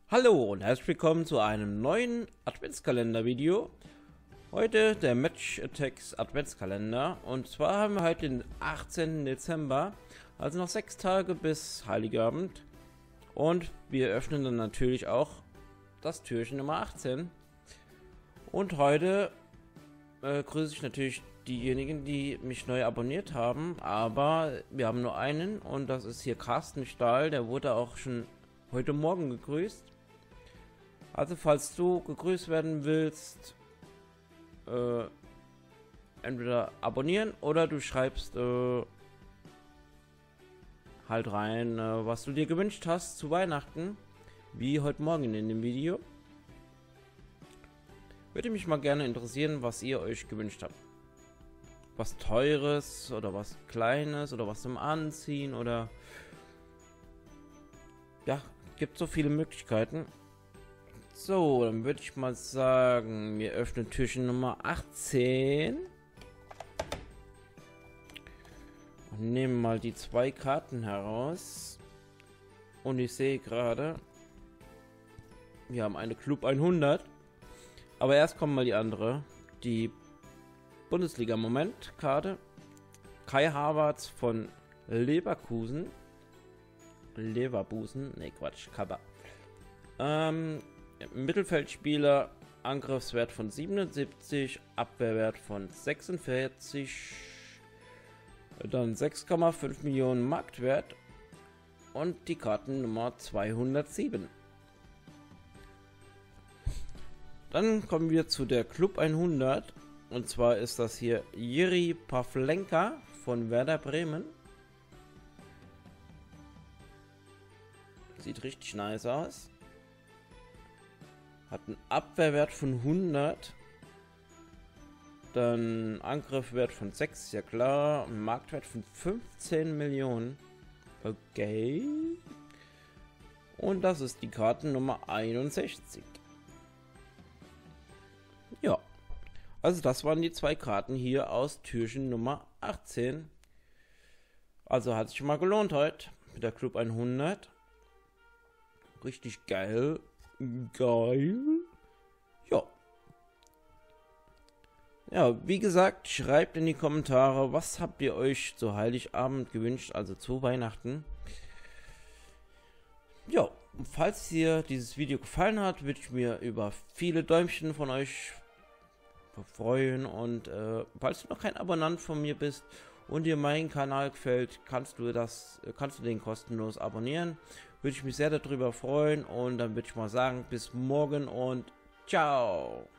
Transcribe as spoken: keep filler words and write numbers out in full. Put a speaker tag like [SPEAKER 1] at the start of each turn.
[SPEAKER 1] Hallo und herzlich willkommen zu einem neuen Adventskalender-Video. Heute der Match Attacks Adventskalender. Und zwar haben wir heute den achtzehnten Dezember, also noch sechs Tage bis Heiligabend. Und wir öffnen dann natürlich auch das Türchen Nummer achtzehn. Und heute äh, grüße ich natürlich diejenigen, die mich neu abonniert haben. Aber wir haben nur einen und das ist hier Carsten Stahl. Der wurde auch schon heute Morgen gegrüßt. Also falls du gegrüßt werden willst, äh, entweder abonnieren oder du schreibst äh, halt rein, äh, was du dir gewünscht hast zu Weihnachten, wie heute Morgen in dem Video. Würde mich mal gerne interessieren, was ihr euch gewünscht habt. Was Teures oder was Kleines oder was zum Anziehen oder... Ja, gibt so viele Möglichkeiten. So, dann würde ich mal sagen, wir öffnen Türchen Nummer achtzehn. Und nehmen mal die zwei Karten heraus. Und ich sehe gerade, wir haben eine Club hundert. Aber erst kommt mal die andere. Die Bundesliga-Moment-Karte. Kai Havertz von Leverkusen. Leverkusen, ne Quatsch, Kaba. Ähm... Mittelfeldspieler, Angriffswert von siebenundsiebzig, Abwehrwert von sechsundvierzig, dann sechs Komma fünf Millionen Marktwert und die Kartennummer zweihundertsieben. Dann kommen wir zu der Club hundert und zwar ist das hier Jiří Pavlenka von Werder Bremen. Sieht richtig nice aus. Hat einen Abwehrwert von hundert. Dann Angriffswert von sechs, ja klar. Und Marktwert von fünfzehn Millionen. Okay. Und das ist die Kartennummer einundsechzig. Ja. Also das waren die zwei Karten hier aus Türchen Nummer achtzehn. Also hat sich mal gelohnt heute. Mit der Club hundert. Richtig geil. Geil. Ja. Ja, wie gesagt, schreibt in die Kommentare, was habt ihr euch zu Heiligabend gewünscht, also zu Weihnachten. Ja, falls dir dieses Video gefallen hat, würde ich mir über viele Däumchen von euch freuen. Und äh, falls du noch kein Abonnent von mir bist und dir mein Kanal gefällt, kannst du das, kannst du den kostenlos abonnieren. Würde ich mich sehr darüber freuen und dann würde ich mal sagen, bis morgen und ciao.